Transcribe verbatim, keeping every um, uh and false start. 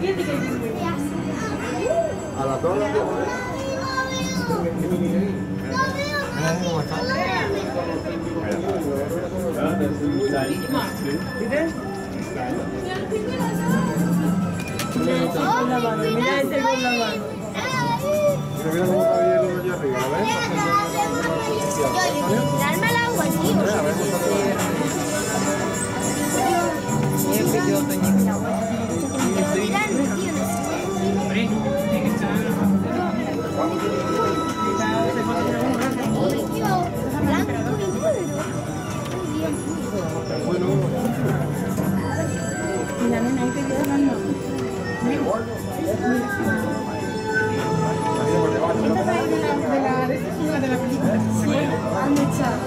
A la torre de Mira ese con la mano. Mira cómo está bien el allá arriba, ¿ves? Darme el agua, tío. Blanco y negro. Y la nena ahí te quedó hablando. Esta es de la de la película. Sí, han echado.